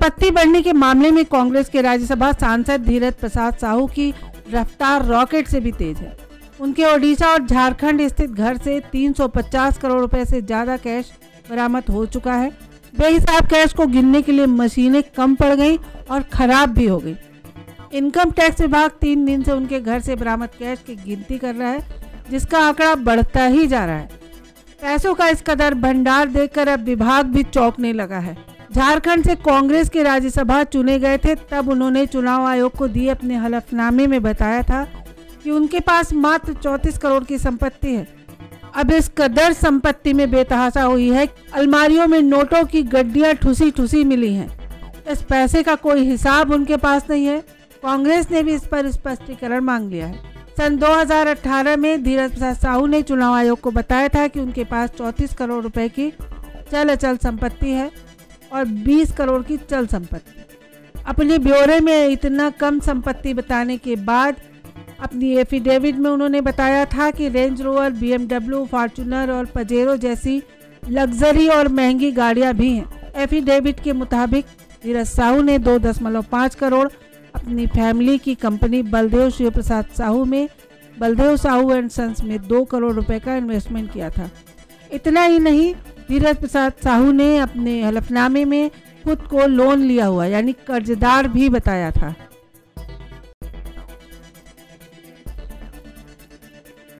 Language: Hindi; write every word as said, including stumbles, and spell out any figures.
संपत्ति बढ़ने के मामले में कांग्रेस के राज्यसभा सांसद धीरज प्रसाद साहू की रफ्तार रॉकेट से भी तेज है। उनके ओडिशा और झारखंड स्थित घर से तीन सौ पचास करोड़ रुपए से ज्यादा कैश बरामद हो चुका है। बेहिसाब कैश को गिनने के लिए मशीनें कम पड़ गईं और खराब भी हो गई। इनकम टैक्स विभाग तीन दिन से उनके घर से बरामद कैश की गिनती कर रहा है, जिसका आंकड़ा बढ़ता ही जा रहा है। पैसों का इस कदर भंडार देखकर अब विभाग भी चौंकने लगा है। झारखंड से कांग्रेस के राज्यसभा चुने गए थे, तब उन्होंने चुनाव आयोग को दिए अपने हलफनामे में बताया था कि उनके पास मात्र चौंतीस करोड़ की संपत्ति है। अब इस कदर संपत्ति में बेतहाशा हुई है, अलमारियों में नोटों की गड्डियां ठुसी ठुसी मिली हैं। इस पैसे का कोई हिसाब उनके पास नहीं है। कांग्रेस ने भी इस पर स्पष्टीकरण मांग लिया है। सन दो हज़ार अठारह में धीरज प्रसाद साहू ने चुनाव आयोग को बताया था कि उनके पास चौंतीस करोड़ रुपए की चल अचल संपत्ति है और बीस करोड़ की चल संपत्ति। अपने ब्यौरे में इतना कम संपत्ति बताने के बाद अपनी एफिडेविट में उन्होंने बताया था कि रेंज रोवर, बीएमडब्ल्यू, फॉर्च्यूनर और पजेरो जैसी लग्जरी और महंगी गाड़ियां भी हैं। एफिडेविट के मुताबिक धीरज साहू ने दो दशमलव पाँच करोड़ अपनी फैमिली की कंपनी बलदेव शिव प्रसाद साहू में बलदेव साहू एंड सन्स में दो करोड़ रुपए का इन्वेस्टमेंट किया था। इतना ही नहीं, धीरज प्रसाद साहू ने अपने हलफनामे में खुद को लोन लिया हुआ यानी कर्जदार भी बताया था।